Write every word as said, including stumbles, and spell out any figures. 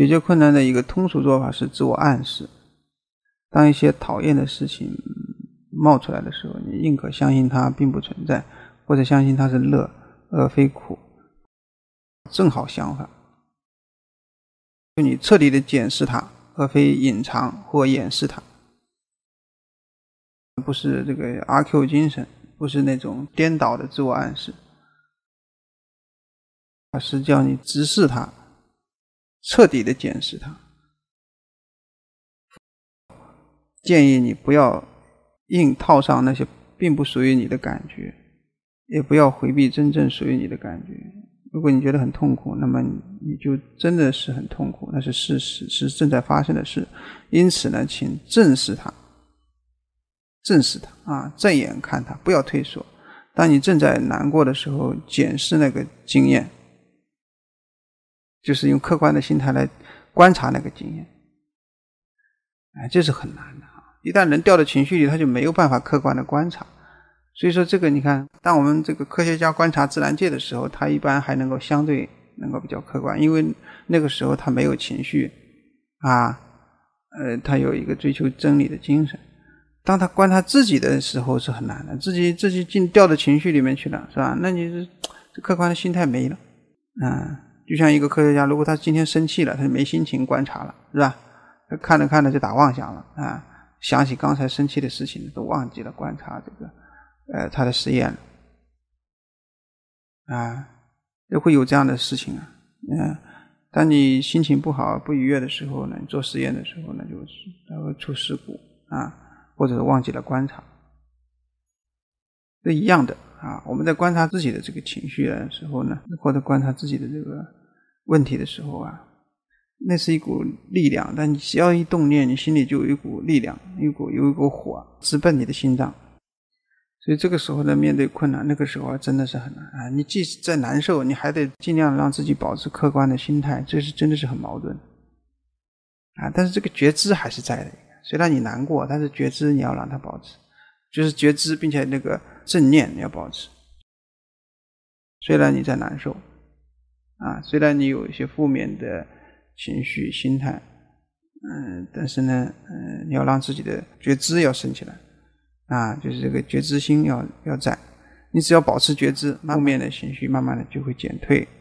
解决困难的一个通俗做法是自我暗示。当一些讨厌的事情冒出来的时候，你宁可相信它并不存在，或者相信它是乐而非苦。正好相反，就你彻底的检视它，而非隐藏或掩饰它。不是这个阿 Q 精神，不是那种颠倒的自我暗示，而是叫你直视它，彻底的检视它。建议你不要硬套上那些并不属于你的感觉，也不要回避真正属于你的感觉。如果你觉得很痛苦，那么你就真的是很痛苦，那是事实，是正在发生的事。因此呢，请正视它，正视它啊，正眼看它，不要退缩。当你正在难过的时候，检视那个经验，就是用客观的心态来观察那个经验。哎，这是很难的啊！一旦人掉到情绪里，他就没有办法客观的观察。所以说这个你看，当我们这个科学家观察自然界的时候，他一般还能够相对能够比较客观，因为那个时候他没有情绪啊，呃，他有一个追求真理的精神。当他观察自己的时候是很难的，自己自己进掉到情绪里面去了，是吧？那你是这客观的心态没了啊。就像一个科学家，如果他今天生气了，他就没心情观察了，是吧？他看着看着就打妄想了啊，想起刚才生气的事情都忘记了观察这个呃他的实验了啊，就会有这样的事情啊。嗯，当你心情不好不愉悦的时候呢，你做实验的时候呢，就是它会出事故啊，或者是忘记了观察，是一样的啊。我们在观察自己的这个情绪的时候呢，或者观察自己的这个问题的时候啊，那是一股力量，但你只要一动念，你心里就有一股力量，有一股有一股火直奔你的心脏。所以这个时候呢，面对困难，那个时候真的是很难啊！你即使再难受，你还得尽量让自己保持客观的心态，这是真的是很矛盾啊！但是这个觉知还是在的，虽然你难过，但是觉知你要让它保持，就是觉知，并且那个正念你要保持。虽然你在难受啊，虽然你有一些负面的情绪心态，嗯，但是呢，嗯，你要让自己的觉知要升起来啊，就是这个觉知心要要在。你只要保持觉知，负面的情绪慢慢的就会减退。